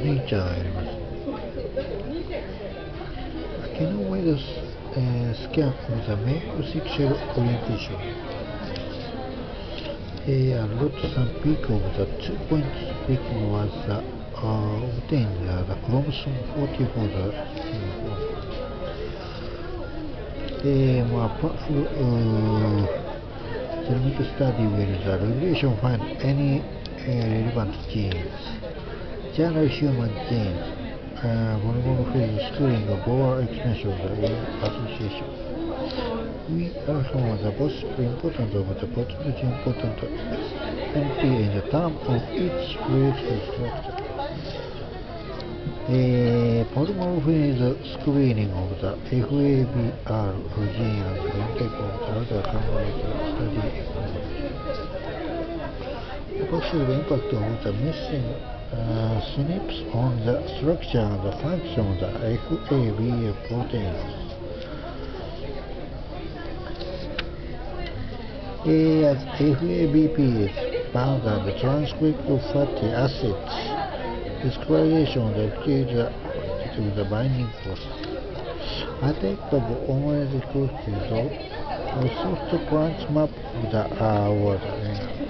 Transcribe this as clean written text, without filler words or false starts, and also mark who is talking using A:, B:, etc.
A: ネイチャーがあります。Can we scan of the male sexual orientation? A lot some peak of the 2 points speaking was obtained the chromosome 40 for the more powerful genomic study will the regulation find any relevant genes. Journal Human Genes monomorphism screening of our expansion of the association. We are from the possibly important of the potentially important MP in the term of each breakthrough structure. Polymorphism screening of the FABR gene and phenotype of the other components study. The possible impact of the missing SNPs on the structure and the function of the FABR proteins. As FABP is bound and the transcript of fatty acids, discoloration activates the binding force. Attack of omega proteins or soft branch map of the water.